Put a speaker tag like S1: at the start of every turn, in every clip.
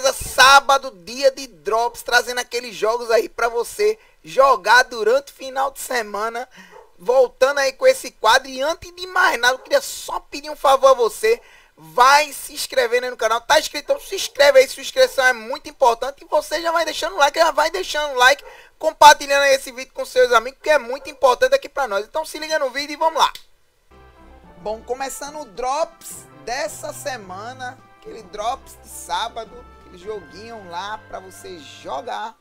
S1: beleza? Sábado, dia de drops, trazendo aqueles jogos aí pra você jogar durante o final de semana. Voltando aí com esse quadro, e antes de mais nada, eu queria só pedir um favor a você. Vai se inscrevendo aí no canal, tá inscrito? Então se inscreve aí, sua inscrição é muito importante. E você já vai deixando o like, compartilhando aí esse vídeo com seus amigos, que é muito importante aqui pra nós. Então se liga no vídeo e vamos lá. Bom, começando o Drops dessa semana, aquele Drops de sábado, aquele joguinho lá pra você jogar.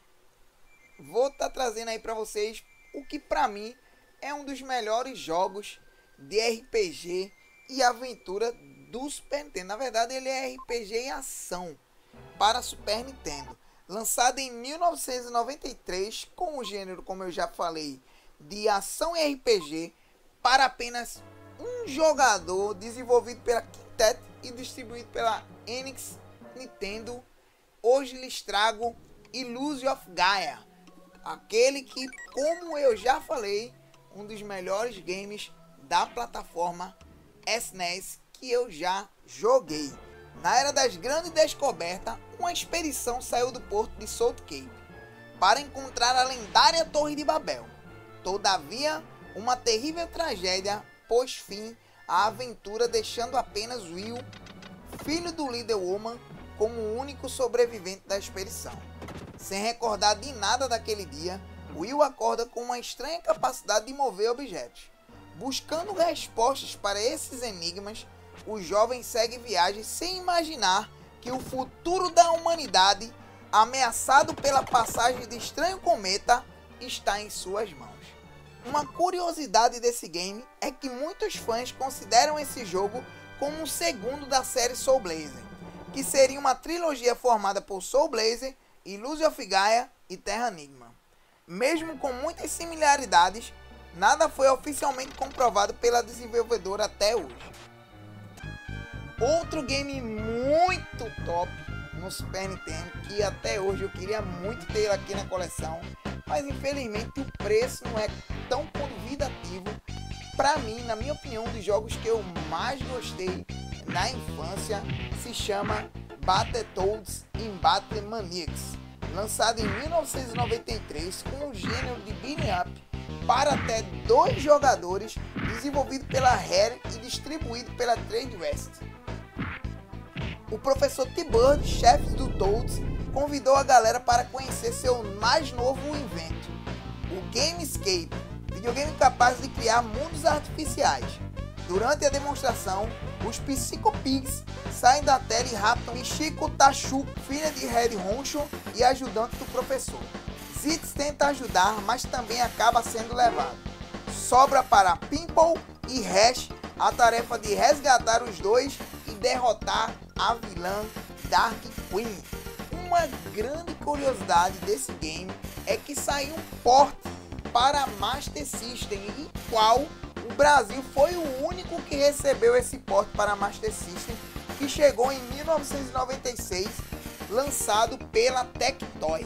S1: Vou estar trazendo aí pra vocês o que pra mim é um dos melhores jogos de RPG e aventura do Super Nintendo. Na verdade, ele é RPG e ação para Super Nintendo. Lançado em 1993, com o gênero, como eu já falei, de ação e RPG, para apenas um jogador, desenvolvido pela Quintet e distribuído pela Enix Nintendo. Hoje lhes trago Illusion of Gaia, aquele que, como eu já falei, um dos melhores games da plataforma SNES que eu já joguei. Na era das grandes descobertas, uma expedição saiu do porto de Salt Cape para encontrar a lendária Torre de Babel. Todavia, uma terrível tragédia pôs fim à aventura, deixando apenas Will, filho do líder Woman, como o único sobrevivente da expedição. Sem recordar de nada daquele dia, Will acorda com uma estranha capacidade de mover objetos. Buscando respostas para esses enigmas, o jovem segue viagem sem imaginar que o futuro da humanidade, ameaçado pela passagem de estranho cometa, está em suas mãos. Uma curiosidade desse game é que muitos fãs consideram esse jogo como o segundo da série Soul Blazer, que seria uma trilogia formada por Soul Blazer, Illusion of Gaia e Terra Enigma. Mesmo com muitas similaridades, nada foi oficialmente comprovado pela desenvolvedora até hoje. Outro game muito top no Super Nintendo, que até hoje eu queria muito ter aqui na coleção, mas infelizmente o preço não é tão convidativo. Para mim, na minha opinião, um dos jogos que eu mais gostei na infância se chama Battletoads in Battle Maniacs, lançado em 1993 com o gênero de beat'em up para até 2 jogadores, desenvolvido pela Rare e distribuído pela Trade West. O professor T-Bird, chefe do Toads, convidou a galera para conhecer seu mais novo invento, o Gamescape, videogame capaz de criar mundos artificiais. Durante a demonstração, os Psycho Pigs saem da tela e raptam Michiko Tachu, filha de Red Honcho e ajudante do professor. Zitz tenta ajudar, mas também acaba sendo levado. Sobra para Pimple e Hash a tarefa de resgatar os dois e derrotar a vilã Dark Queen. Uma grande curiosidade desse game é que saiu um port para Master System, em qual o Brasil foi o único que recebeu esse port para Master System, que chegou em 1996, lançado pela Tectoy.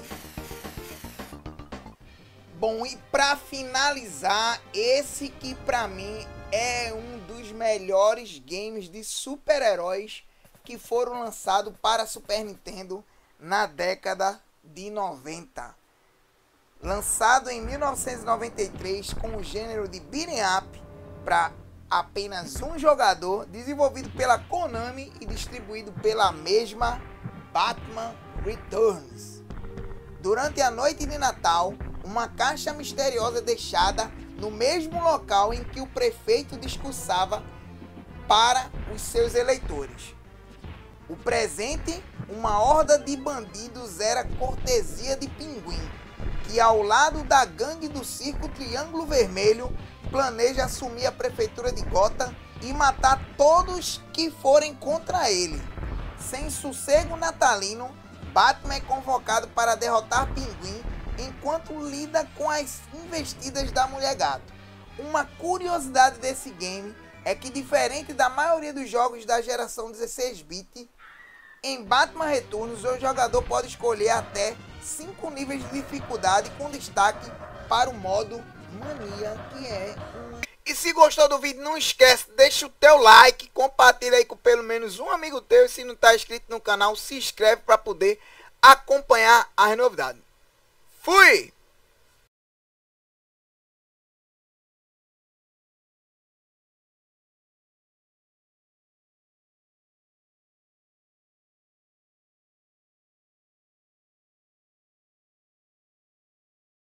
S1: Bom, e para finalizar, esse que para mim é um dos melhores games de super-heróis que foram lançados para Super Nintendo na década de 90. Lançado em 1993 com o gênero de beat'em up para apenas um jogador, desenvolvido pela Konami e distribuído pela mesma, Batman Returns. Durante a noite de Natal, uma caixa misteriosa é deixada no mesmo local em que o prefeito discursava para os seus eleitores. O presente, uma horda de bandidos, era cortesia de Pinguim, que ao lado da gangue do Circo Triângulo Vermelho planeja assumir a prefeitura de Gotham e matar todos que forem contra ele. Sem sossego natalino, Batman é convocado para derrotar Pinguim enquanto lida com as investidas da Mulher Gato. Uma curiosidade desse game é que, diferente da maioria dos jogos da geração 16-bit, em Batman Returns o jogador pode escolher até 5 níveis de dificuldade, com destaque para o modo Mania, que é um... E se gostou do vídeo, não esquece, deixa o teu like, compartilha aí com pelo menos um amigo teu. E se não tá inscrito no canal, se inscreve para poder acompanhar as novidades. Fui!